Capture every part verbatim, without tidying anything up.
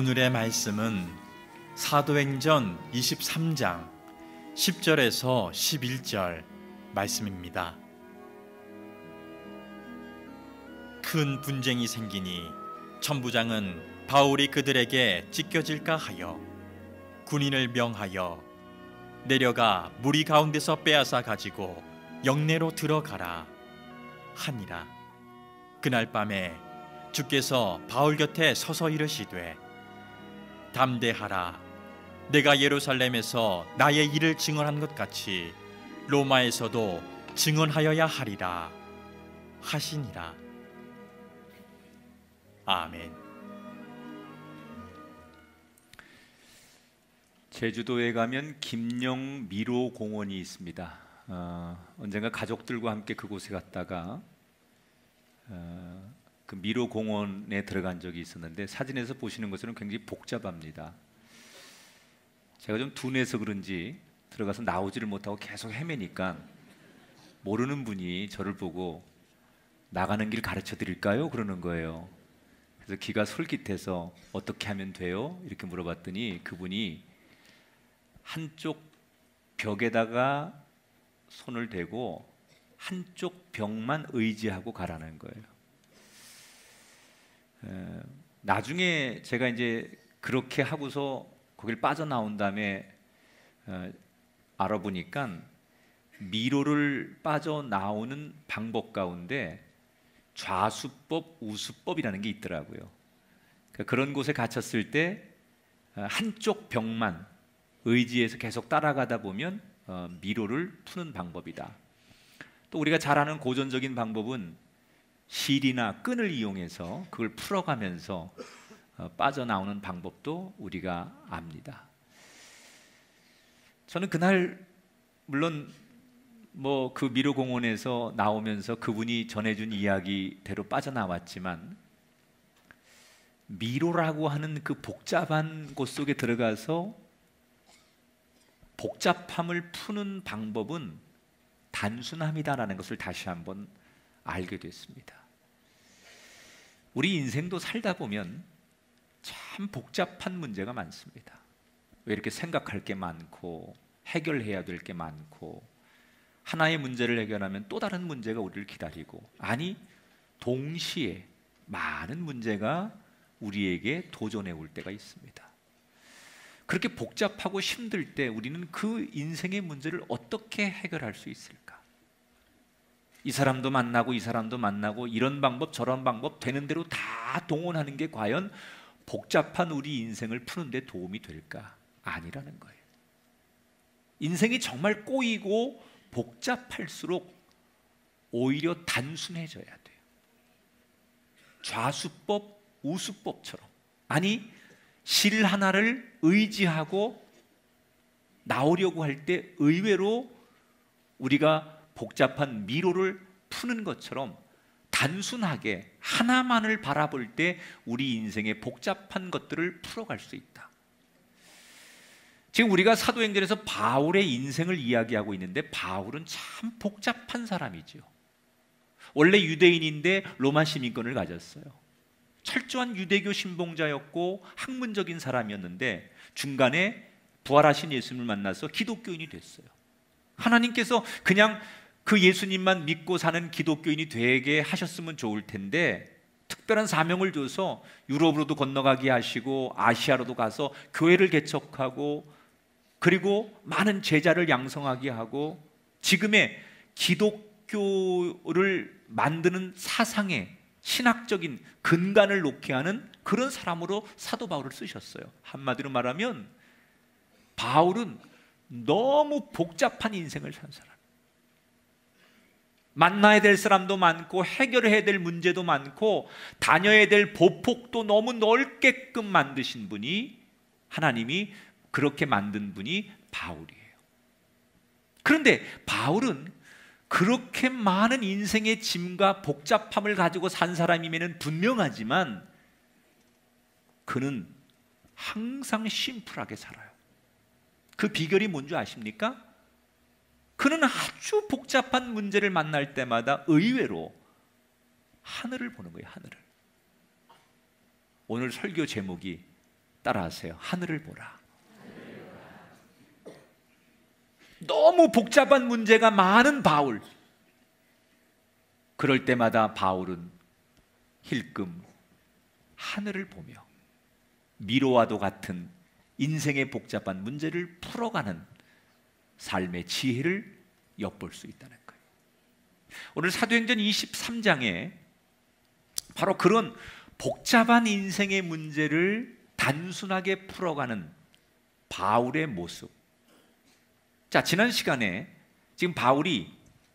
오늘의 말씀은 사도행전 이십삼 장 십 절에서 십일 절 말씀입니다. 큰 분쟁이 생기니 천부장은 바울이 그들에게 찢겨질까 하여 군인을 명하여 내려가 무리 가운데서 빼앗아 가지고 영내로 들어가라 하니라. 그날 밤에 주께서 바울 곁에 서서 이르시되 담대하라. 내가 예루살렘에서 나의 일을 증언한 것 같이 로마에서도 증언하여야 하리라 하시니라. 아멘. 제주도에 가면 김영 미로 공원이 있습니다. 어, 언젠가 가족들과 함께 그곳에 갔다가 어, 그 미로 공원에 들어간 적이 있었는데 사진에서 보시는 것처럼 굉장히 복잡합니다. 제가 좀 둔해서 그런지 들어가서 나오지를 못하고 계속 헤매니까 모르는 분이 저를 보고 나가는 길 가르쳐 드릴까요? 그러는 거예요. 그래서 기가 솔깃해서 어떻게 하면 돼요? 이렇게 물어봤더니 그분이 한쪽 벽에다가 손을 대고 한쪽 벽만 의지하고 가라는 거예요. 에, 나중에 제가 이제 그렇게 하고서 거길 빠져나온 다음에 에, 알아보니까 미로를 빠져나오는 방법 가운데 좌수법, 우수법이라는 게 있더라고요. 그러니까 그런 곳에 갇혔을 때 한쪽 벽만 의지해서 계속 따라가다 보면 어, 미로를 푸는 방법이다. 또 우리가 잘 아는 고전적인 방법은 실이나 끈을 이용해서 그걸 풀어가면서 어, 빠져나오는 방법도 우리가 압니다. 저는 그날 물론 뭐 그 미로 공원에서 나오면서 그분이 전해준 이야기대로 빠져나왔지만 미로라고 하는 그 복잡한 곳 속에 들어가서 복잡함을 푸는 방법은 단순함이다라는 것을 다시 한번 알게 됐습니다. 우리 인생도 살다 보면 참 복잡한 문제가 많습니다. 왜 이렇게 생각할 게 많고 해결해야 될 게 많고 하나의 문제를 해결하면 또 다른 문제가 우리를 기다리고 아니 동시에 많은 문제가 우리에게 도전해 올 때가 있습니다. 그렇게 복잡하고 힘들 때 우리는 그 인생의 문제를 어떻게 해결할 수 있을까? 이 사람도 만나고 이 사람도 만나고 이런 방법 저런 방법 되는 대로 다 동원하는 게 과연 복잡한 우리 인생을 푸는 데 도움이 될까? 아니라는 거예요. 인생이 정말 꼬이고 복잡할수록 오히려 단순해져야 돼요. 좌수법, 우수법처럼 아니 실 하나를 의지하고 나오려고 할 때 의외로 우리가 복잡한 미로를 푸는 것처럼 단순하게 하나만을 바라볼 때 우리 인생의 복잡한 것들을 풀어갈 수 있다. 지금 우리가 사도행전에서 바울의 인생을 이야기하고 있는데 바울은 참 복잡한 사람이죠. 원래 유대인인데 로마 시민권을 가졌어요. 철저한 유대교 신봉자였고 학문적인 사람이었는데 중간에 부활하신 예수님을 만나서 기독교인이 됐어요. 하나님께서 그냥 그 예수님만 믿고 사는 기독교인이 되게 하셨으면 좋을 텐데 특별한 사명을 줘서 유럽으로도 건너가게 하시고 아시아로도 가서 교회를 개척하고 그리고 많은 제자를 양성하게 하고 지금의 기독교를 만드는 사상의 신학적인 근간을 놓게 하는 그런 사람으로 사도 바울을 쓰셨어요. 한마디로 말하면 바울은 너무 복잡한 인생을 산 사람. 만나야 될 사람도 많고 해결해야 될 문제도 많고 다녀야 될 보폭도 너무 넓게끔 만드신 분이 하나님이 그렇게 만든 분이 바울이에요. 그런데 바울은 그렇게 많은 인생의 짐과 복잡함을 가지고 산 사람이면 분명하지만 그는 항상 심플하게 살아요. 그 비결이 뭔지 아십니까? 그는 아주 복잡한 문제를 만날 때마다 의외로 하늘을 보는 거예요. 하늘을. 오늘 설교 제목이 따라하세요. 하늘을 보라. 너무 복잡한 문제가 많은 바울. 그럴 때마다 바울은 힐끔 하늘을 보며 미로와도 같은 인생의 복잡한 문제를 풀어가는 삶의 지혜를 엿볼 수 있다는 거예요. 오늘 사도행전 이십삼 장에 바로 그런 복잡한 인생의 문제를 단순하게 풀어가는 바울의 모습. 자, 지난 시간에 지금 바울이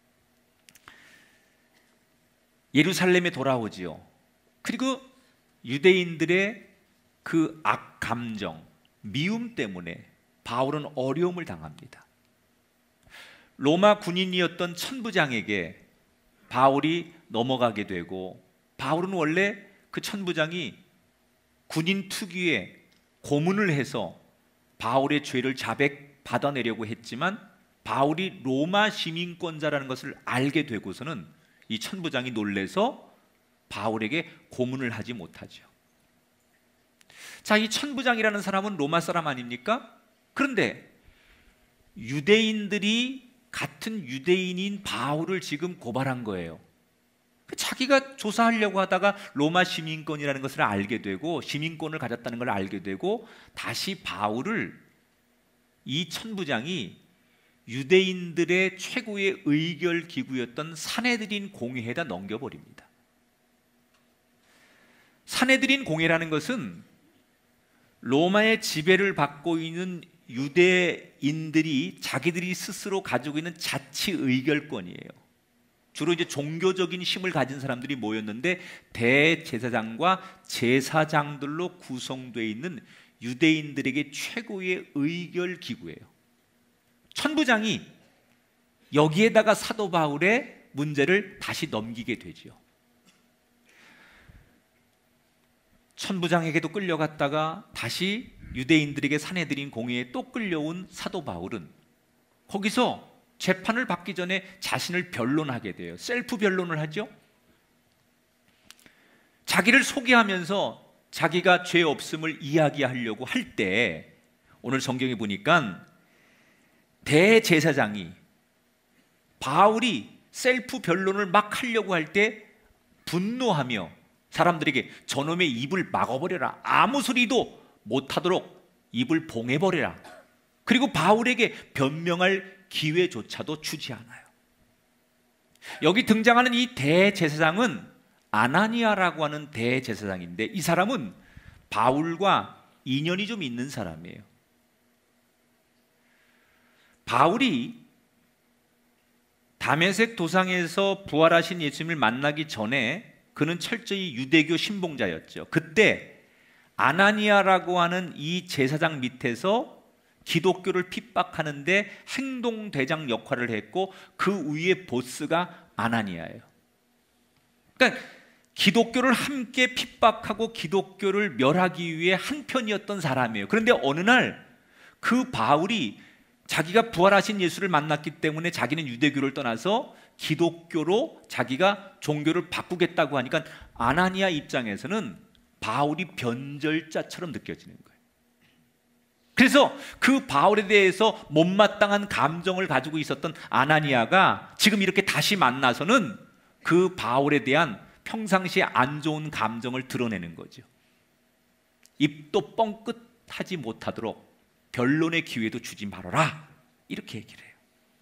예루살렘에 돌아오지요. 그리고 유대인들의 그 악감정, 미움 때문에 바울은 어려움을 당합니다. 로마 군인이었던 천부장에게 바울이 넘어가게 되고, 바울은 원래 그 천부장이 군인 특유의 고문을 해서 바울의 죄를 자백 받아내려고 했지만, 바울이 로마 시민권자라는 것을 알게 되고서는 이 천부장이 놀래서 바울에게 고문을 하지 못하죠. 자, 이 천부장이라는 사람은 로마 사람 아닙니까? 그런데 유대인들이 같은 유대인인 바울을 지금 고발한 거예요. 자기가 조사하려고 하다가 로마 시민권이라는 것을 알게 되고, 시민권을 가졌다는 걸 알게 되고, 다시 바울을 이 천부장이 유대인들의 최고의 의결 기구였던 산헤드린 공회에다 넘겨버립니다. 산헤드린 공회라는 것은 로마의 지배를 받고 있는 유대인들이 자기들이 스스로 가지고 있는 자치 의결권이에요. 주로 이제 종교적인 힘을 가진 사람들이 모였는데, 대제사장과 제사장들로 구성되어 있는 유대인들에게 최고의 의결 기구예요. 천부장이 여기에다가 사도 바울의 문제를 다시 넘기게 되죠. 천부장에게도 끌려갔다가 다시 유대인들에게 산헤드린 공회에 또 끌려온 사도 바울은 거기서 재판을 받기 전에 자신을 변론하게 돼요. 셀프 변론을 하죠. 자기를 소개하면서 자기가 죄 없음을 이야기하려고 할 때, 오늘 성경에 보니까 대제사장이 바울이 셀프 변론을 막 하려고 할 때 분노하며 사람들에게 저놈의 입을 막아버려라, 아무 소리도 못하도록 입을 봉해버려라, 그리고 바울에게 변명할 기회조차도 주지 않아요. 여기 등장하는 이 대제사장은 아나니아라고 하는 대제사장인데, 이 사람은 바울과 인연이 좀 있는 사람이에요. 바울이 다메섹 도상에서 부활하신 예수님을 만나기 전에 그는 철저히 유대교 신봉자였죠. 그때 아나니아라고 하는 이 제사장 밑에서 기독교를 핍박하는데 행동대장 역할을 했고, 그 위에 보스가 아나니아예요. 그러니까 기독교를 함께 핍박하고 기독교를 멸하기 위해 한편이었던 사람이에요. 그런데 어느 날 그 바울이 자기가 부활하신 예수를 만났기 때문에 자기는 유대교를 떠나서 기독교로 자기가 종교를 바꾸겠다고 하니까 아나니아 입장에서는 바울이 변절자처럼 느껴지는 거예요. 그래서 그 바울에 대해서 못마땅한 감정을 가지고 있었던 아나니아가 지금 이렇게 다시 만나서는 그 바울에 대한 평상시에 안 좋은 감정을 드러내는 거죠. 입도 뻥끗하지 못하도록 변론의 기회도 주지 말아라, 이렇게 얘기를 해요.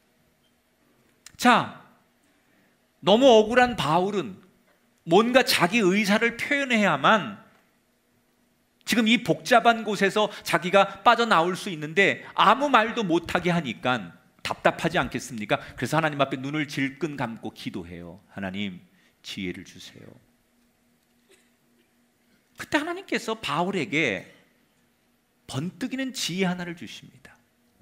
자, 너무 억울한 바울은 뭔가 자기 의사를 표현해야만 지금 이 복잡한 곳에서 자기가 빠져나올 수 있는데 아무 말도 못하게 하니까 답답하지 않겠습니까? 그래서 하나님 앞에 눈을 질끈 감고 기도해요. 하나님, 지혜를 주세요. 그때 하나님께서 바울에게 번뜩이는 지혜 하나를 주십니다.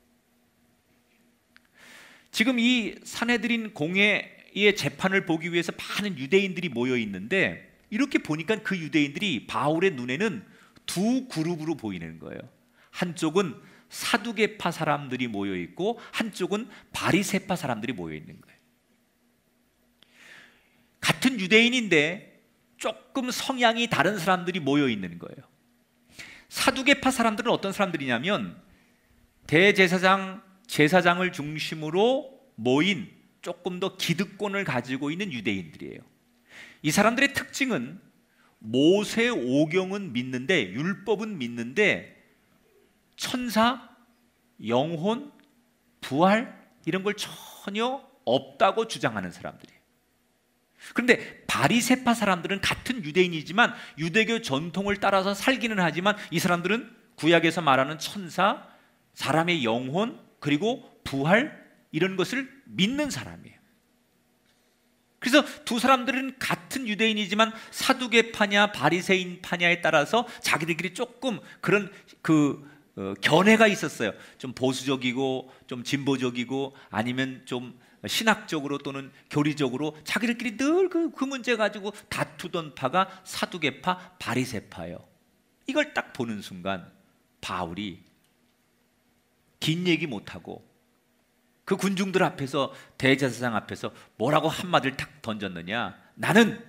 지금 이 산헤드린 공회의 재판을 보기 위해서 많은 유대인들이 모여 있는데, 이렇게 보니까 그 유대인들이 바울의 눈에는 두 그룹으로 보이는 거예요. 한쪽은 사두개파 사람들이 모여 있고 한쪽은 바리새파 사람들이 모여 있는 거예요. 같은 유대인인데 조금 성향이 다른 사람들이 모여 있는 거예요. 사두개파 사람들은 어떤 사람들이냐면 대제사장, 제사장을 중심으로 모인 조금 더 기득권을 가지고 있는 유대인들이에요. 이 사람들의 특징은 모세 오경은 믿는데, 율법은 믿는데 천사, 영혼, 부활 이런 걸 전혀 없다고 주장하는 사람들이에요. 그런데 바리새파 사람들은 같은 유대인이지만 유대교 전통을 따라서 살기는 하지만 이 사람들은 구약에서 말하는 천사, 사람의 영혼, 그리고 부활 이런 것을 믿는 사람이에요. 그래서 두 사람들은 같은 유대인이지만 사두개파냐 바리새인파냐에 따라서 자기들끼리 조금 그런 그 어, 견해가 있었어요. 좀 보수적이고 좀 진보적이고 아니면 좀 신학적으로 또는 교리적으로 자기들끼리 늘 그 그 문제 가지고 다투던 파가 사두개파, 바리새파예요. 이걸 딱 보는 순간 바울이 긴 얘기 못하고 그 군중들 앞에서, 대제사장 앞에서 뭐라고 한마디를 탁 던졌느냐, 나는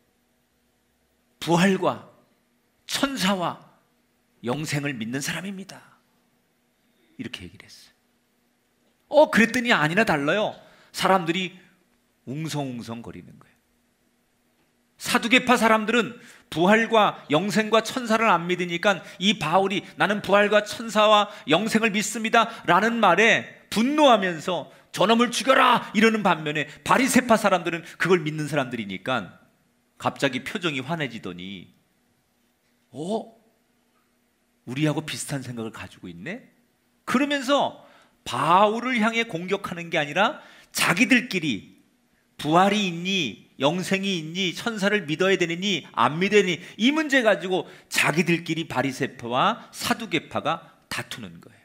부활과 천사와 영생을 믿는 사람입니다. 이렇게 얘기를 했어요. 어 그랬더니 아니나 달라요. 사람들이 웅성웅성 거리는 거예요. 사두개파 사람들은 부활과 영생과 천사를 안 믿으니까 이 바울이 나는 부활과 천사와 영생을 믿습니다 라는 말에 분노하면서 저놈을 죽여라 이러는 반면에 바리새파 사람들은 그걸 믿는 사람들이니까 갑자기 표정이 환해지더니 어? 우리하고 비슷한 생각을 가지고 있네? 그러면서 바울을 향해 공격하는 게 아니라 자기들끼리 부활이 있니, 영생이 있니, 천사를 믿어야 되느니 안 믿어야 되니 이 문제 가지고 자기들끼리 바리새파와 사두개파가 다투는 거예요.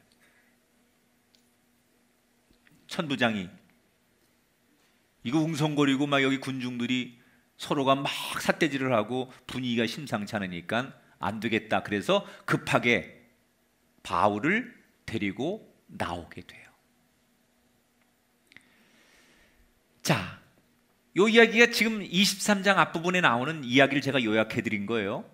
천부장이 이거 웅성거리고 막 여기 군중들이 서로가 막 삿대질을 하고 분위기가 심상치 않으니까 안 되겠다. 그래서 급하게 바울을 데리고 나오게 돼요. 자, 이 이야기가 지금 이십삼 장 앞부분에 나오는 이야기를 제가 요약해 드린 거예요.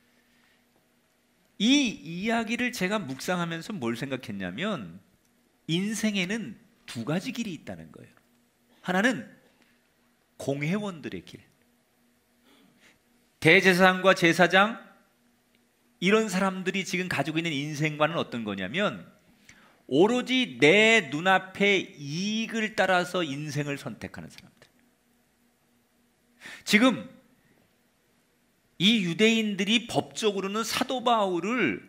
이 이야기를 제가 묵상하면서 뭘 생각했냐면 인생에는 두 가지 길이 있다는 거예요. 하나는 공회원들의 길, 대제사장과 제사장 이런 사람들이 지금 가지고 있는 인생관은 어떤 거냐면 오로지 내 눈앞의 이익을 따라서 인생을 선택하는 사람들. 지금 이 유대인들이 법적으로는 사도 바울을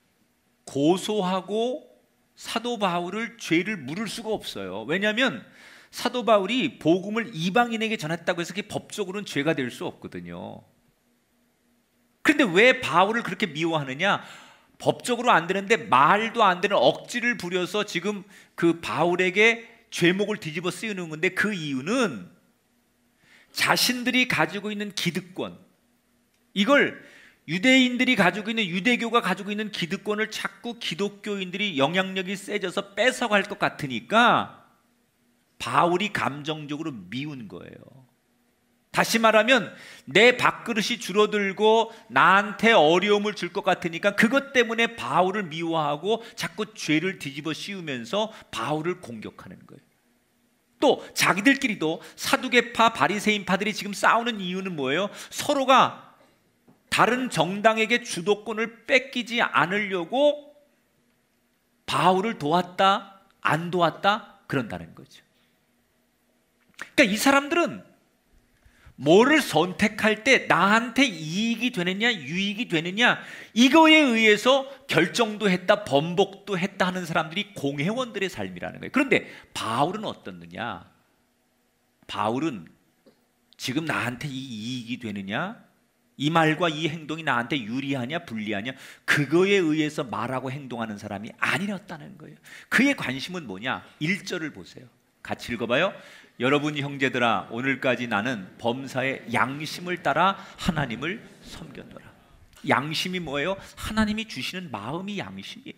고소하고 사도 바울을 죄를 물을 수가 없어요. 왜냐하면 사도 바울이 복음을 이방인에게 전했다고 해서 그게 법적으로는 죄가 될 수 없거든요. 그런데 왜 바울을 그렇게 미워하느냐? 법적으로 안 되는데 말도 안 되는 억지를 부려서 지금 그 바울에게 죄목을 뒤집어 쓰이는 건데 그 이유는 자신들이 가지고 있는 기득권, 이걸 유대인들이 가지고 있는, 유대교가 가지고 있는 기득권을 자꾸 기독교인들이 영향력이 세져서 뺏어갈 것 같으니까 바울이 감정적으로 미운 거예요. 다시 말하면 내 밥그릇이 줄어들고 나한테 어려움을 줄 것 같으니까 그것 때문에 바울을 미워하고 자꾸 죄를 뒤집어 씌우면서 바울을 공격하는 거예요. 또 자기들끼리도 사두개파, 바리새인파들이 지금 싸우는 이유는 뭐예요? 서로가 다른 정당에게 주도권을 뺏기지 않으려고 바울을 도왔다, 안 도왔다 그런다는 거죠. 그러니까 이 사람들은 뭐를 선택할 때 나한테 이익이 되느냐 유익이 되느냐 이거에 의해서 결정도 했다, 번복도 했다 하는 사람들이 공회원들의 삶이라는 거예요. 그런데 바울은 어떻느냐? 바울은 지금 나한테 이 이익이 되느냐, 이 말과 이 행동이 나한테 유리하냐 불리하냐 그거에 의해서 말하고 행동하는 사람이 아니었다는 거예요. 그의 관심은 뭐냐? 일 절을 보세요. 같이 읽어봐요. 여러분 형제들아, 오늘까지 나는 범사의 양심을 따라 하나님을 섬겼노라. 양심이 뭐예요? 하나님이 주시는 마음이 양심이에요.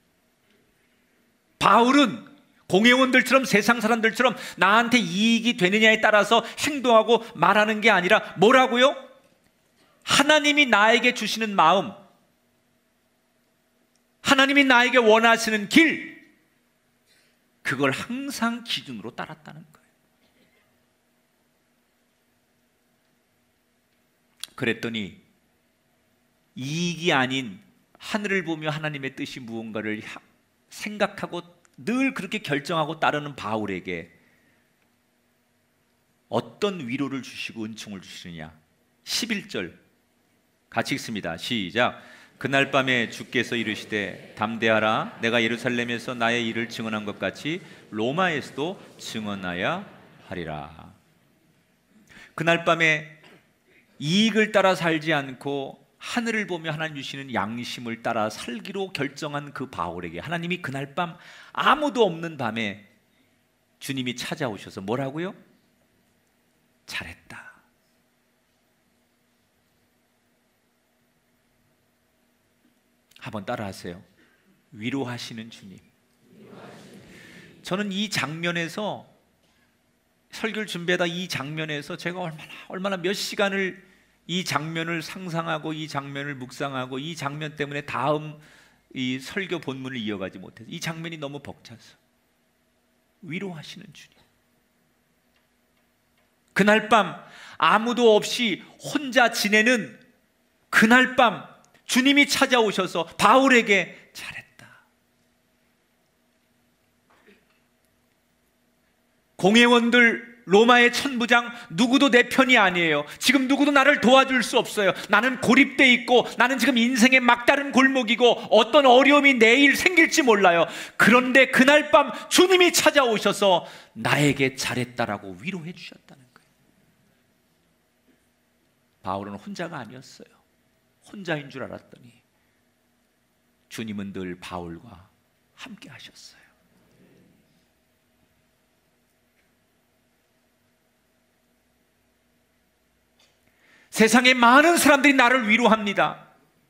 바울은 공회원들처럼 세상 사람들처럼 나한테 이익이 되느냐에 따라서 행동하고 말하는 게 아니라 뭐라고요? 하나님이 나에게 주시는 마음, 하나님이 나에게 원하시는 길, 그걸 항상 기준으로 따랐다는 거예요. 그랬더니 이익이 아닌 하늘을 보며 하나님의 뜻이 무언가를 생각하고 늘 그렇게 결정하고 따르는 바울에게 어떤 위로를 주시고 은총을 주시느냐. 십일 절 같이 읽습니다. 시작. 그날 밤에 주께서 이르시되 담대하라. 내가 예루살렘에서 나의 일을 증언한 것 같이 로마에서도 증언하여 하리라. 그날 밤에 이익을 따라 살지 않고 하늘을 보며 하나님 주시는 양심을 따라 살기로 결정한 그 바울에게 하나님이 그날 밤 아무도 없는 밤에 주님이 찾아오셔서 뭐라고요? 잘했다. 한번 따라하세요. 위로하시는 주님. 저는 이 장면에서 설교를 준비하다 이 장면에서 제가 얼마나 얼마나 몇 시간을 이 장면을 상상하고 이 장면을 묵상하고 이 장면 때문에 다음 이 설교 본문을 이어가지 못해서 이 장면이 너무 벅차서 위로하시는 주님. 그날 밤 아무도 없이 혼자 지내는 그날 밤 주님이 찾아오셔서 바울에게 잘했다. 공회원들, 로마의 천부장, 누구도 내 편이 아니에요. 지금 누구도 나를 도와줄 수 없어요. 나는 고립돼 있고 나는 지금 인생의 막다른 골목이고 어떤 어려움이 내일 생길지 몰라요. 그런데 그날 밤 주님이 찾아오셔서 나에게 잘했다라고 위로해 주셨다는 거예요. 바울은 혼자가 아니었어요. 혼자인 줄 알았더니 주님은 늘 바울과 함께 하셨어요. 세상에 많은 사람들이 나를 위로합니다.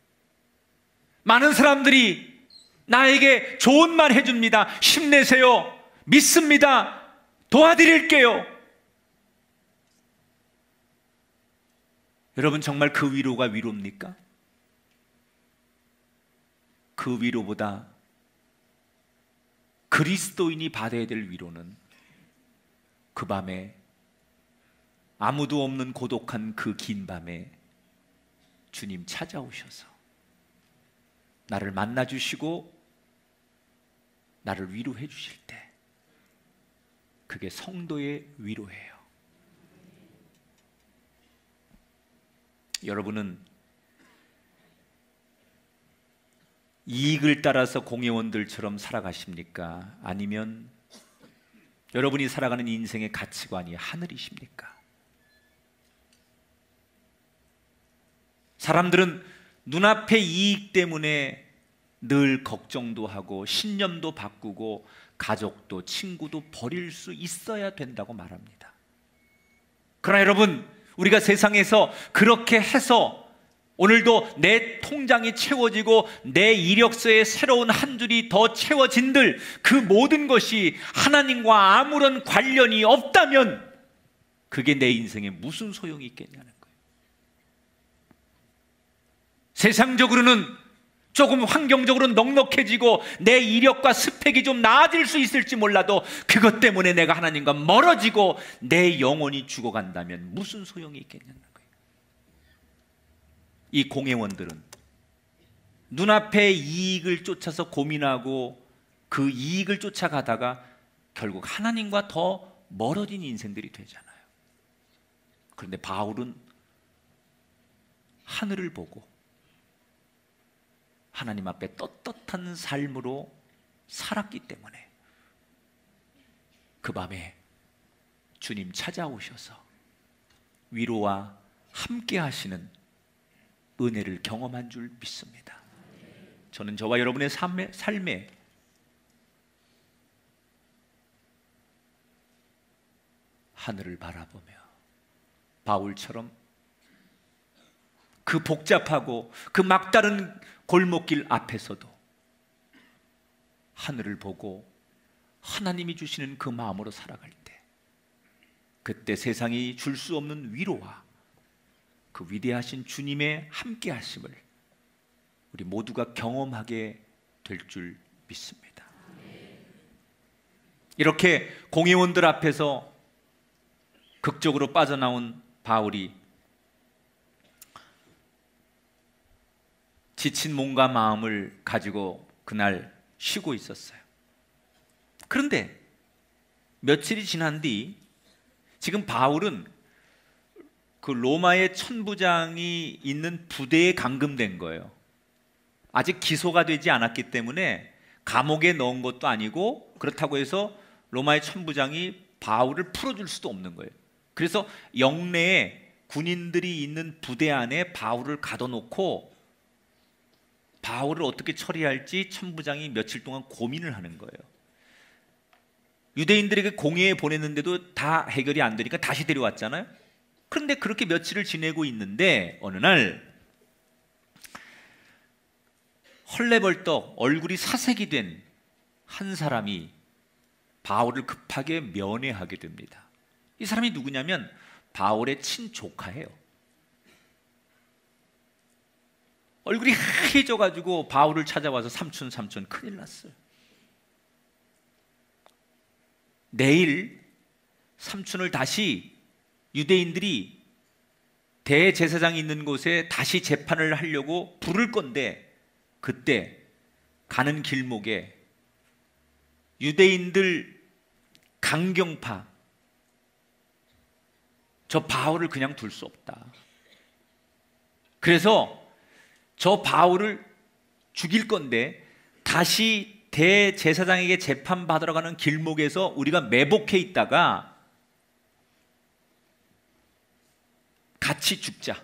많은 사람들이 나에게 좋은 말 해줍니다. 힘내세요. 믿습니다. 도와드릴게요. 여러분, 정말 그 위로가 위로입니까? 그 위로보다 그리스도인이 받아야 될 위로는 그 밤에 아무도 없는 고독한 그 긴 밤에 주님 찾아오셔서 나를 만나주시고 나를 위로해 주실 때, 그게 성도의 위로예요. 여러분은 이익을 따라서 공회원들처럼 살아가십니까? 아니면 여러분이 살아가는 인생의 가치관이 하늘이십니까? 사람들은 눈앞의 이익 때문에 늘 걱정도 하고 신념도 바꾸고 가족도 친구도 버릴 수 있어야 된다고 말합니다. 그러나 여러분, 우리가 세상에서 그렇게 해서 오늘도 내 통장이 채워지고 내 이력서에 새로운 한 줄이 더 채워진들, 그 모든 것이 하나님과 아무런 관련이 없다면 그게 내 인생에 무슨 소용이 있겠냐는 거예요. 세상적으로는 조금 환경적으로 넉넉해지고 내 이력과 스펙이 좀 나아질 수 있을지 몰라도 그것 때문에 내가 하나님과 멀어지고 내 영혼이 죽어간다면 무슨 소용이 있겠냐는 거예요. 이 공회원들은 눈앞의 이익을 쫓아서 고민하고 그 이익을 쫓아가다가 결국 하나님과 더 멀어진 인생들이 되잖아요. 그런데 바울은 하늘을 보고 하나님 앞에 떳떳한 삶으로 살았기 때문에 그 밤에 주님 찾아오셔서 위로와 함께 하시는 은혜를 경험한 줄 믿습니다. 저는 저와 여러분의 삶에, 삶에 하늘을 바라보며 바울처럼 그 복잡하고 그 막다른 골목길 앞에서도 하늘을 보고 하나님이 주시는 그 마음으로 살아갈 때, 그때 세상이 줄 수 없는 위로와 그 위대하신 주님의 함께 하심을 우리 모두가 경험하게 될 줄 믿습니다. 이렇게 공회원들 앞에서 극적으로 빠져나온 바울이 지친 몸과 마음을 가지고 그날 쉬고 있었어요. 그런데 며칠이 지난 뒤 지금 바울은 그 로마의 천부장이 있는 부대에 감금된 거예요. 아직 기소가 되지 않았기 때문에 감옥에 넣은 것도 아니고, 그렇다고 해서 로마의 천부장이 바울을 풀어줄 수도 없는 거예요. 그래서 영내에 군인들이 있는 부대 안에 바울을 가둬놓고 바울을 어떻게 처리할지 천부장이 며칠 동안 고민을 하는 거예요. 유대인들에게 공회에 보냈는데도 다 해결이 안 되니까 다시 데려왔잖아요. 그런데 그렇게 며칠을 지내고 있는데 어느 날 헐레벌떡 얼굴이 사색이 된 한 사람이 바울을 급하게 면회하게 됩니다. 이 사람이 누구냐면 바울의 친조카예요. 얼굴이 하얘져가지고 바울을 찾아와서 삼촌 삼촌 큰일 났어요. 내일 삼촌을 다시 유대인들이 대제사장이 있는 곳에 다시 재판을 하려고 부를 건데, 그때 가는 길목에 유대인들 강경파, 저 바울을 그냥 둘 수 없다. 그래서 저 바울을 죽일 건데 다시 대제사장에게 재판받으러 가는 길목에서 우리가 매복해 있다가 같이 죽자,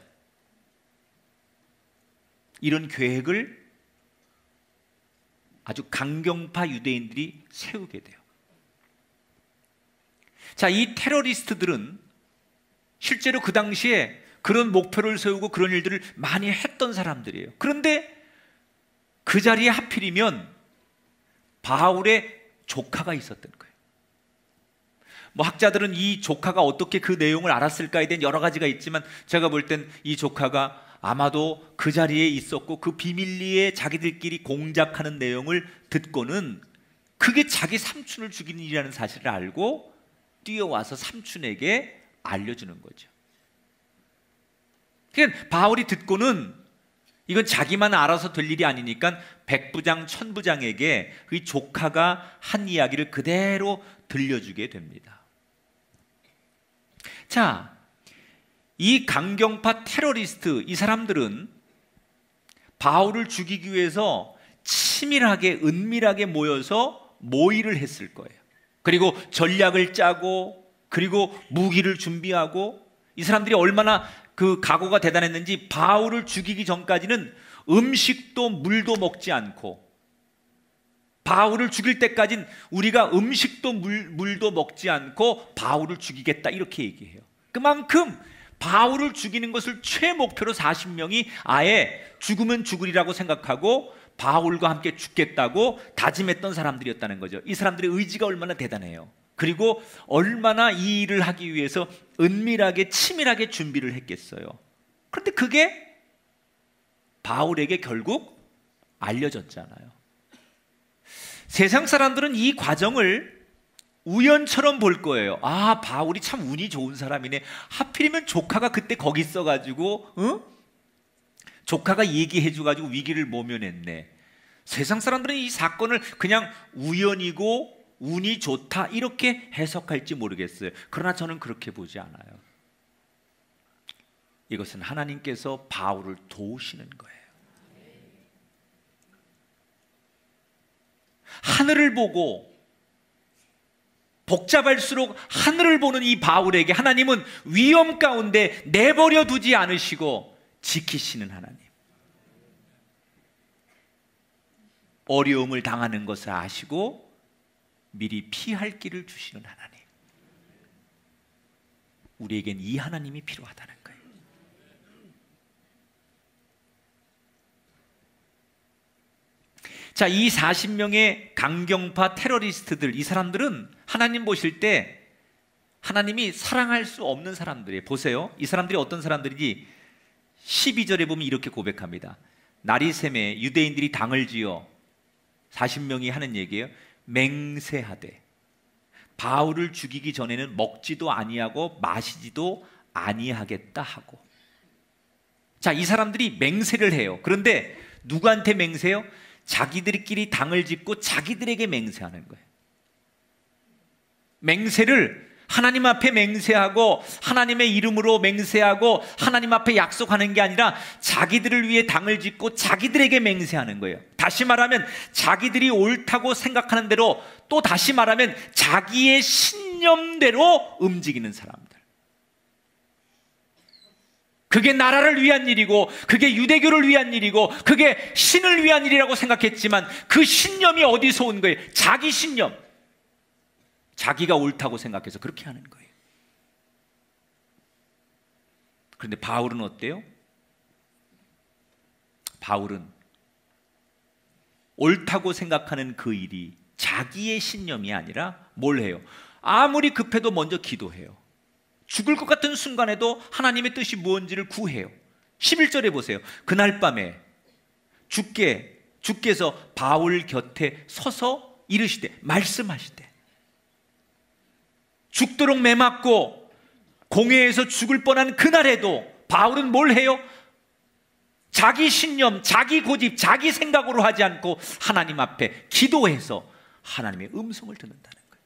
이런 계획을 아주 강경파 유대인들이 세우게 돼요. 자, 이 테러리스트들은 실제로 그 당시에 그런 목표를 세우고 그런 일들을 많이 했던 사람들이에요. 그런데 그 자리에 하필이면 바울의 조카가 있었던 거예요. 뭐 학자들은 이 조카가 어떻게 그 내용을 알았을까에 대한 여러 가지가 있지만, 제가 볼 땐 이 조카가 아마도 그 자리에 있었고 그 비밀리에 자기들끼리 공작하는 내용을 듣고는 그게 자기 삼촌을 죽이는 일이라는 사실을 알고 뛰어와서 삼촌에게 알려주는 거죠. 그러니까 바울이 듣고는 이건 자기만 알아서 될 일이 아니니까 백부장, 천부장에게 그 조카가 한 이야기를 그대로 들려주게 됩니다. 자, 이 강경파 테러리스트, 이 사람들은 바울을 죽이기 위해서 치밀하게 은밀하게 모여서 모의를 했을 거예요. 그리고 전략을 짜고, 그리고 무기를 준비하고, 이 사람들이 얼마나 그 각오가 대단했는지 바울을 죽이기 전까지는 음식도 물도 먹지 않고, 바울을 죽일 때까지는 우리가 음식도 물, 물도 먹지 않고 바울을 죽이겠다, 이렇게 얘기해요. 그만큼 바울을 죽이는 것을 최목표로 사십 명이 아예 죽으면 죽으리라고 생각하고 바울과 함께 죽겠다고 다짐했던 사람들이었다는 거죠. 이 사람들의 의지가 얼마나 대단해요. 그리고 얼마나 이 일을 하기 위해서 은밀하게 치밀하게 준비를 했겠어요. 그런데 그게 바울에게 결국 알려졌잖아요. 세상 사람들은 이 과정을 우연처럼 볼 거예요. 아, 바울이 참 운이 좋은 사람이네. 하필이면 조카가 그때 거기 있어가지고, 응? 조카가 얘기해줘가지고 위기를 모면했네. 세상 사람들은 이 사건을 그냥 우연이고 운이 좋다, 이렇게 해석할지 모르겠어요. 그러나 저는 그렇게 보지 않아요. 이것은 하나님께서 바울을 도우시는 거예요. 하늘을 보고, 복잡할수록 하늘을 보는 이 바울에게 하나님은 위험 가운데 내버려 두지 않으시고 지키시는 하나님, 어려움을 당하는 것을 아시고 미리 피할 길을 주시는 하나님, 우리에겐 이 하나님이 필요하다는 거예요. 자, 이 사십 명의 강경파 테러리스트들, 이 사람들은 하나님 보실 때 하나님이 사랑할 수 없는 사람들이에요. 보세요, 이 사람들이 어떤 사람들인지 십이 절에 보면 이렇게 고백합니다. 날이 새매 유대인들이 당을 지어 사십 명이 하는 얘기예요. 맹세하되 바울을 죽이기 전에는 먹지도 아니하고 마시지도 아니하겠다 하고. 자, 이 사람들이 맹세를 해요. 그런데 누구한테 맹세해요? 자기들끼리 당을 짓고 자기들에게 맹세하는 거예요. 맹세를 하나님 앞에 맹세하고 하나님의 이름으로 맹세하고 하나님 앞에 약속하는 게 아니라 자기들을 위해 당을 짓고 자기들에게 맹세하는 거예요. 다시 말하면 자기들이 옳다고 생각하는 대로, 또 다시 말하면 자기의 신념대로 움직이는 사람들. 그게 나라를 위한 일이고 그게 유대교를 위한 일이고 그게 신을 위한 일이라고 생각했지만 그 신념이 어디서 온 거예요? 자기 신념. 자기가 옳다고 생각해서 그렇게 하는 거예요. 그런데 바울은 어때요? 바울은 옳다고 생각하는 그 일이 자기의 신념이 아니라 뭘 해요? 아무리 급해도 먼저 기도해요. 죽을 것 같은 순간에도 하나님의 뜻이 무엇인지를 구해요. 십일 절에 보세요. 그날 밤에 주께, 주께서 바울 곁에 서서 이르시되, 말씀하시되, 죽도록 매맞고 공회에서 죽을 뻔한 그날에도 바울은 뭘 해요? 자기 신념, 자기 고집, 자기 생각으로 하지 않고 하나님 앞에 기도해서 하나님의 음성을 듣는다는 거예요.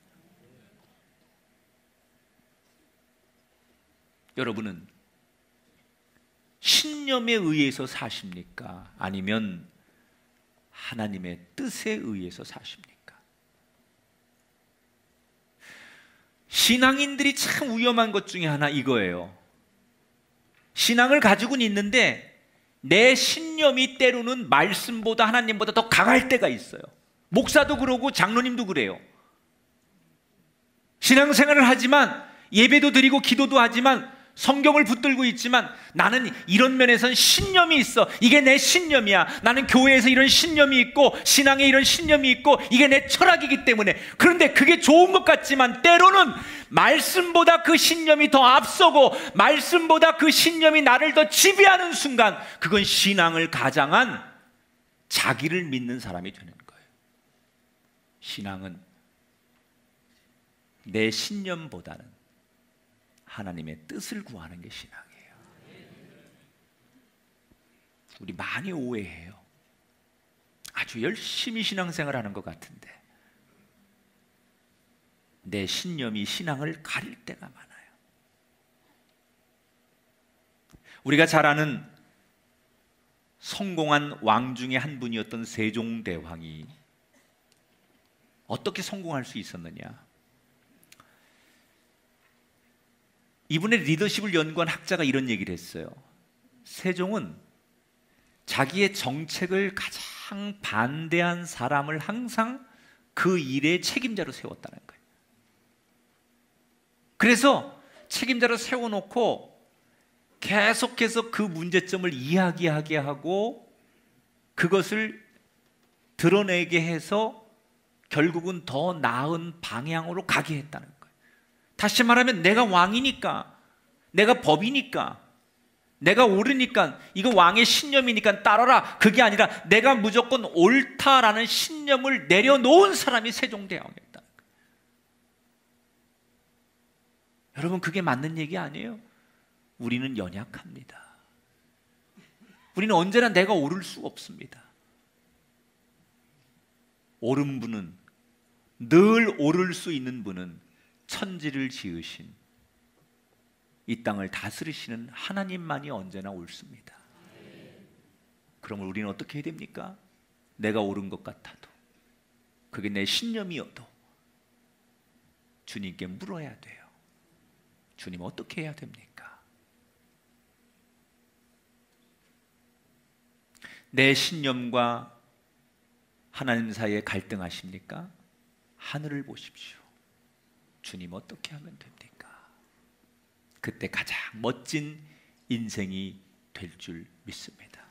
여러분은 신념에 의해서 사십니까? 아니면 하나님의 뜻에 의해서 사십니까? 신앙인들이 참 위험한 것 중에 하나 이거예요. 신앙을 가지고는 있는데 내 신념이 때로는 말씀보다 하나님보다 더 강할 때가 있어요. 목사도 그러고 장로님도 그래요. 신앙생활을 하지만, 예배도 드리고 기도도 하지만, 성경을 붙들고 있지만 나는 이런 면에선 신념이 있어. 이게 내 신념이야. 나는 교회에서 이런 신념이 있고 신앙에 이런 신념이 있고 이게 내 철학이기 때문에. 그런데 그게 좋은 것 같지만 때로는 말씀보다 그 신념이 더 앞서고 말씀보다 그 신념이 나를 더 지배하는 순간, 그건 신앙을 가장한 자기를 믿는 사람이 되는 거예요. 신앙은 내 신념보다는 하나님의 뜻을 구하는 게 신앙이에요. 우리 많이 오해해요. 아주 열심히 신앙생활하는 것 같은데 내 신념이 신앙을 가릴 때가 많아요. 우리가 잘 아는 성공한 왕 중에 한 분이었던 세종대왕이 어떻게 성공할 수 있었느냐? 이분의 리더십을 연구한 학자가 이런 얘기를 했어요. 세종은 자기의 정책을 가장 반대한 사람을 항상 그 일의 책임자로 세웠다는 거예요. 그래서 책임자로 세워놓고 계속해서 그 문제점을 이야기하게 하고 그것을 드러내게 해서 결국은 더 나은 방향으로 가게 했다는 거예요. 다시 말하면 내가 왕이니까, 내가 법이니까, 내가 옳으니까, 이거 왕의 신념이니까 따라라, 그게 아니라 내가 무조건 옳다라는 신념을 내려놓은 사람이 세종대왕이었다는 거예요. 여러분, 그게 맞는 얘기 아니에요? 우리는 연약합니다. 우리는 언제나 내가 옳을 수 없습니다. 옳은 분은, 늘 옳을 수 있는 분은 천지를 지으신 이 땅을 다스리시는 하나님만이 언제나 옳습니다. 그러면 우리는 어떻게 해야 됩니까? 내가 옳은 것 같아도, 그게 내 신념이어도 주님께 물어야 돼요. 주님, 어떻게 해야 됩니까? 내 신념과 하나님 사이에 갈등하십니까? 하늘을 보십시오. 주님, 어떻게 하면 됩니까? 그때 가장 멋진 인생이 될 줄 믿습니다.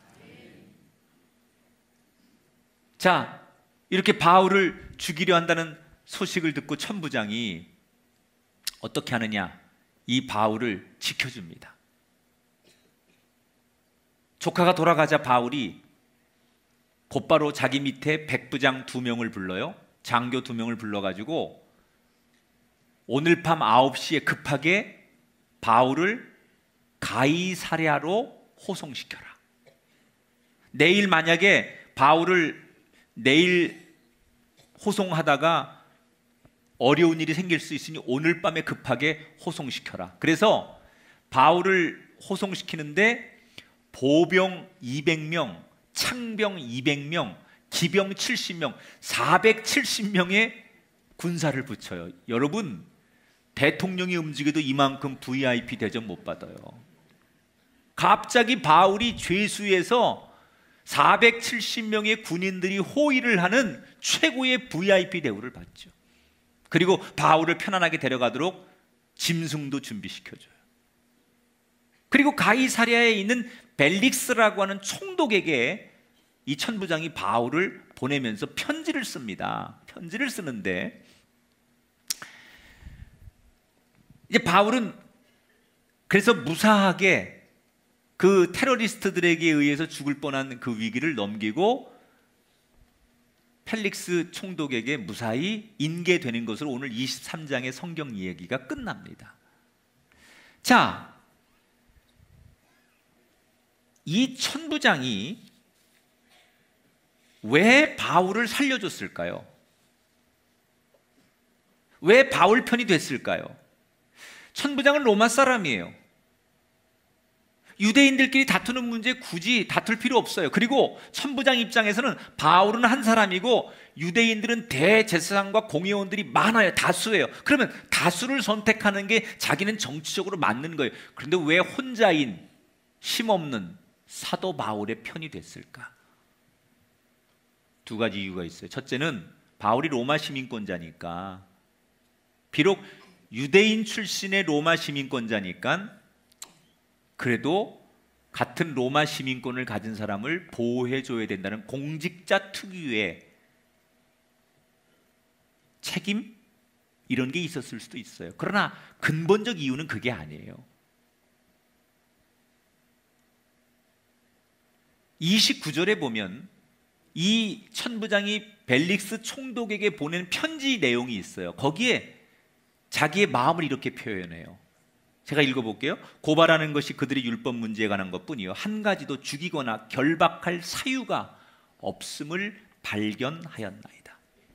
자, 이렇게 바울을 죽이려 한다는 소식을 듣고 천부장이 어떻게 하느냐? 이 바울을 지켜줍니다. 조카가 돌아가자 바울이 곧바로 자기 밑에 백부장 두 명을 불러요. 장교 두 명을 불러가지고 오늘 밤 아홉 시에 급하게 바울을 가이사랴로 호송시켜라. 내일 만약에 바울을 내일 호송하다가 어려운 일이 생길 수 있으니 오늘 밤에 급하게 호송시켜라. 그래서 바울을 호송시키는데 보병 이백 명, 창병 이백 명, 기병 칠십 명, 사백칠십 명의 군사를 붙여요. 여러분, 대통령이 움직여도 이만큼 브이아이피 대접 못 받아요. 갑자기 바울이 죄수에서 사백칠십 명의 군인들이 호위를 하는 최고의 브이아이피 대우를 받죠. 그리고 바울을 편안하게 데려가도록 짐승도 준비시켜줘요. 그리고 가이사랴에 있는 벨릭스라고 하는 총독에게 이 천부장이 바울을 보내면서 편지를 씁니다. 편지를 쓰는데 이제 바울은 그래서 무사하게 그 테러리스트들에게 의해서 죽을 뻔한 그 위기를 넘기고 펠릭스 총독에게 무사히 인계되는 것으로 오늘 이십삼 장의 성경 이야기가 끝납니다. 자, 이 천부장이 왜 바울을 살려줬을까요? 왜 바울 편이 됐을까요? 천부장은 로마 사람이에요. 유대인들끼리 다투는 문제 굳이 다툴 필요 없어요. 그리고 천부장 입장에서는 바울은 한 사람이고 유대인들은 대제사장과 공회원들이 많아요. 다수예요. 그러면 다수를 선택하는 게 자기는 정치적으로 맞는 거예요. 그런데 왜 혼자인 힘없는 사도 바울의 편이 됐을까? 두 가지 이유가 있어요. 첫째는 바울이 로마 시민권자니까, 비록 유대인 출신의 로마 시민권자니까 그래도 같은 로마 시민권을 가진 사람을 보호해줘야 된다는 공직자 특유의 책임? 이런 게 있었을 수도 있어요. 그러나 근본적 이유는 그게 아니에요. 이십구 절에 보면 이 천부장이 벨릭스 총독에게 보낸 편지 내용이 있어요. 거기에 자기의 마음을 이렇게 표현해요. 제가 읽어볼게요. 고발하는 것이 그들의 율법 문제에 관한 것뿐이요 한 가지도 죽이거나 결박할 사유가 없음을 발견하였나이다.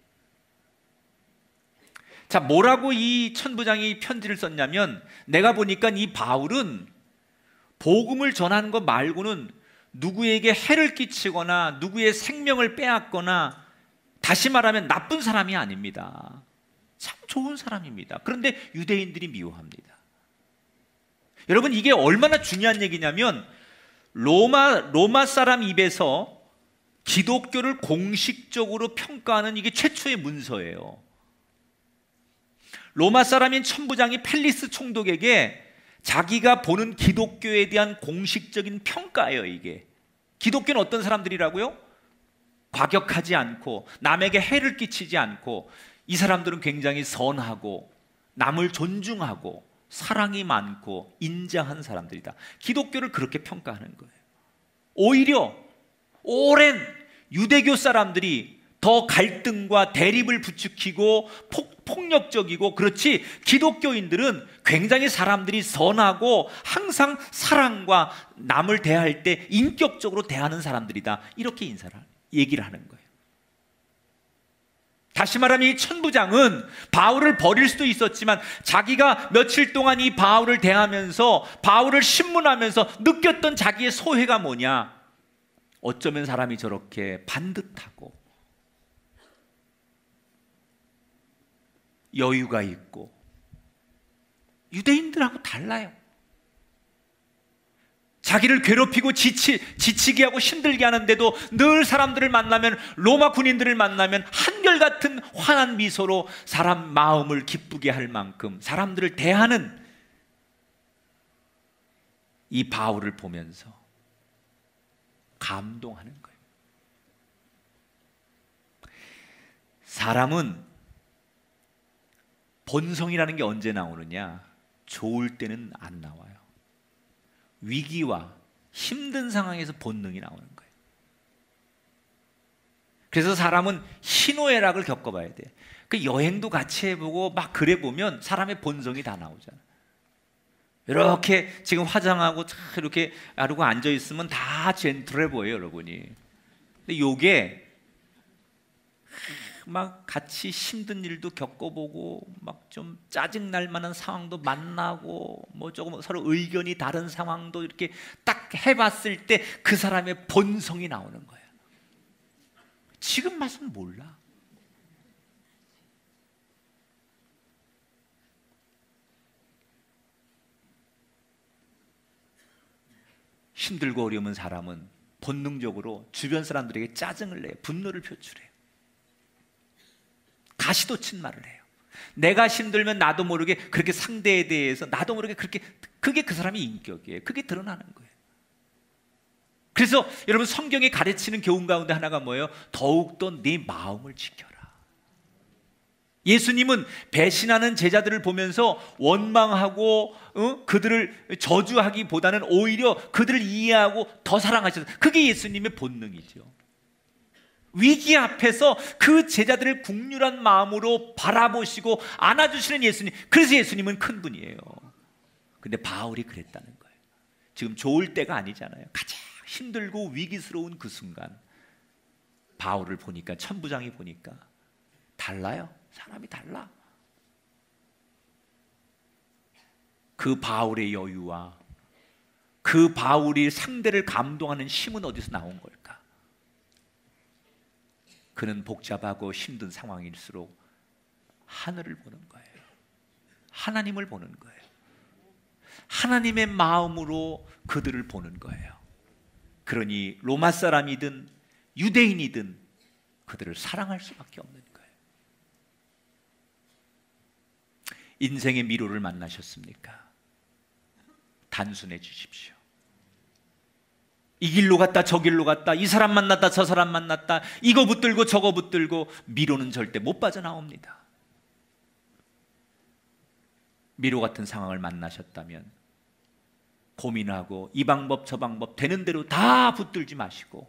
자, 뭐라고 이 천부장이 편지를 썼냐면, 내가 보니까 이 바울은 복음을 전하는 것 말고는 누구에게 해를 끼치거나 누구의 생명을 빼앗거나, 다시 말하면 나쁜 사람이 아닙니다. 참 좋은 사람입니다. 그런데 유대인들이 미워합니다. 여러분, 이게 얼마나 중요한 얘기냐면 로마, 로마 사람 입에서 기독교를 공식적으로 평가하는 이게 최초의 문서예요. 로마 사람인 천부장이 펠리스 총독에게 자기가 보는 기독교에 대한 공식적인 평가예요. 이게 기독교는 어떤 사람들이라고요? 과격하지 않고 남에게 해를 끼치지 않고, 이 사람들은 굉장히 선하고 남을 존중하고 사랑이 많고 인자한 사람들이다. 기독교를 그렇게 평가하는 거예요. 오히려 오랜 유대교 사람들이 더 갈등과 대립을 부추기고 폭, 폭력적이고, 그렇지 기독교인들은 굉장히 사람들이 선하고 항상 사랑과 남을 대할 때 인격적으로 대하는 사람들이다. 이렇게 인사를 얘기를 하는 거예요. 다시 말하면 이 천부장은 바울을 버릴 수도 있었지만 자기가 며칠 동안 이 바울을 대하면서 바울을 신문하면서 느꼈던 자기의 소회가 뭐냐? 어쩌면 사람이 저렇게 반듯하고 여유가 있고 유대인들하고 달라요. 자기를 괴롭히고 지치, 지치게 하고 힘들게 하는데도 늘 사람들을 만나면, 로마 군인들을 만나면 한결같은 환한 미소로 사람 마음을 기쁘게 할 만큼 사람들을 대하는 이 바울을 보면서 감동하는 거예요. 사람은 본성이라는 게 언제 나오느냐? 좋을 때는 안 나와요. 위기와 힘든 상황에서 본능이 나오는 거예요. 그래서 사람은 희노애락을 겪어봐야 돼. 그 여행도 같이 해보고 막 그래 보면 사람의 본성이 다 나오잖아. 이렇게 지금 화장하고 이렇게 아르고 앉아 있으면 다 젠틀해 보여요, 여러분이. 근데 요게 막 같이 힘든 일도 겪어보고 막 좀 짜증 날 만한 상황도 만나고 뭐 조금 서로 의견이 다른 상황도 이렇게 딱 해봤을 때 그 사람의 본성이 나오는 거예요. 지금 맛은 몰라. 힘들고 어려운 사람은 본능적으로 주변 사람들에게 짜증을 내요. 분노를 표출해요. 가시돋친 말을 해요. 내가 힘들면 나도 모르게 그렇게 상대에 대해서 나도 모르게 그렇게, 그게 그 사람의 인격이에요. 그게 드러나는 거예요. 그래서 여러분, 성경이 가르치는 교훈 가운데 하나가 뭐예요? 더욱더 네 마음을 지켜라. 예수님은 배신하는 제자들을 보면서 원망하고 어? 그들을 저주하기보다는 오히려 그들을 이해하고 더 사랑하셨어요. 그게 예수님의 본능이죠. 위기 앞에서 그 제자들을 국률한 마음으로 바라보시고 안아주시는 예수님. 그래서 예수님은 큰 분이에요. 근데 바울이 그랬다는 거예요. 지금 좋을 때가 아니잖아요. 가장 힘들고 위기스러운 그 순간 바울을 보니까, 천부장이 보니까 달라요. 사람이 달라. 그 바울의 여유와 그 바울이 상대를 감동하는 힘은 어디서 나온 걸까? 그는 복잡하고 힘든 상황일수록 하늘을 보는 거예요. 하나님을 보는 거예요. 하나님의 마음으로 그들을 보는 거예요. 그러니 로마 사람이든 유대인이든 그들을 사랑할 수밖에 없는 거예요. 인생의 미로를 만나셨습니까? 단순해 주십시오. 이 길로 갔다 저 길로 갔다, 이 사람 만났다 저 사람 만났다, 이거 붙들고 저거 붙들고, 미로는 절대 못 빠져나옵니다. 미로 같은 상황을 만나셨다면 고민하고 이 방법 저 방법 되는 대로 다 붙들지 마시고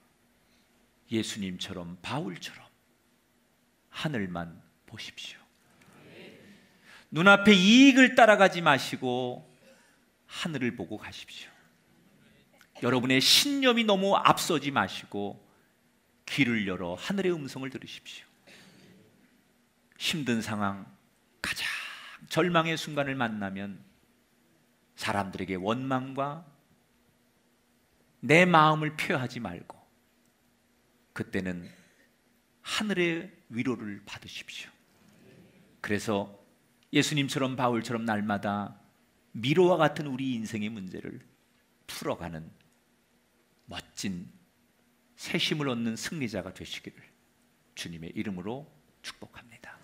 예수님처럼, 바울처럼 하늘만 보십시오. 눈앞에 이익을 따라가지 마시고 하늘을 보고 가십시오. 여러분의 신념이 너무 앞서지 마시고 귀를 열어 하늘의 음성을 들으십시오. 힘든 상황, 가장 절망의 순간을 만나면 사람들에게 원망과 내 마음을 표하지 말고 그때는 하늘의 위로를 받으십시오. 그래서 예수님처럼 바울처럼 날마다 미로와 같은 우리 인생의 문제를 풀어가는 멋진 새 힘을 얻는 승리자가 되시기를 주님의 이름으로 축복합니다.